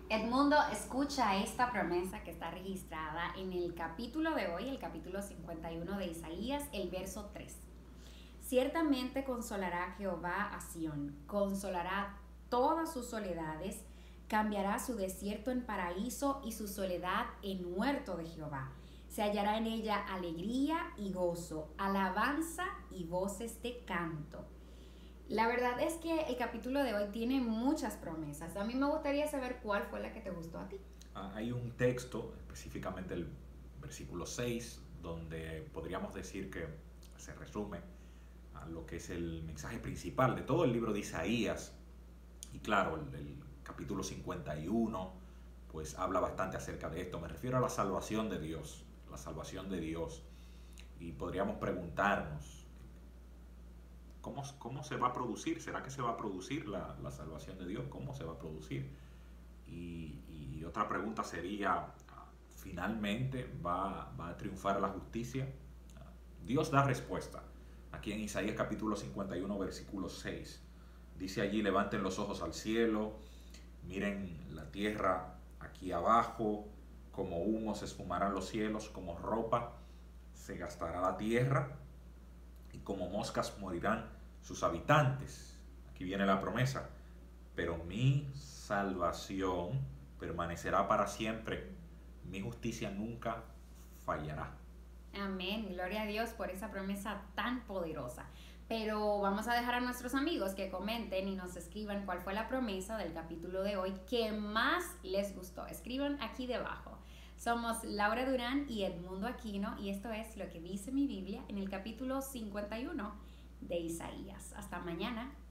Edmundo, escucha esta promesa que está registrada en el capítulo de hoy, el capítulo 51 de Isaías, el verso 3. Ciertamente consolará Jehová a Sión, consolará todas sus soledades, cambiará su desierto en paraíso y su soledad en huerto de Jehová. Se hallará en ella alegría y gozo, alabanza y voces de canto. La verdad es que el capítulo de hoy tiene muchas promesas. A mí me gustaría saber cuál fue la que te gustó a ti. Hay un texto, específicamente el versículo 6, donde podríamos decir que se resume a lo que es el mensaje principal de todo el libro de Isaías. Y claro, el capítulo 51 pues habla bastante acerca de esto. Me refiero a la salvación de Dios, la salvación de Dios. Y podríamos preguntarnos, ¿cómo se va a producir? ¿Será que se va a producir la salvación de Dios? ¿Cómo se va a producir? Y otra pregunta sería, ¿finalmente va a triunfar la justicia? Dios da respuesta. Aquí en Isaías capítulo 51, versículo 6. Dice allí, levanten los ojos al cielo, miren la tierra aquí abajo, como humo se esfumarán los cielos, como ropa se gastará la tierra, y como moscas morirán sus habitantes. Aquí viene la promesa. Pero mi salvación permanecerá para siempre. Mi justicia nunca fallará. Amén. Gloria a Dios por esa promesa tan poderosa. Pero vamos a dejar a nuestros amigos que comenten y nos escriban cuál fue la promesa del capítulo de hoy que más les gustó. Escriban aquí debajo. Somos Laura Durán y Edmundo Aquino y esto es lo que dice mi Biblia en el capítulo 51 de Isaías. Hasta mañana.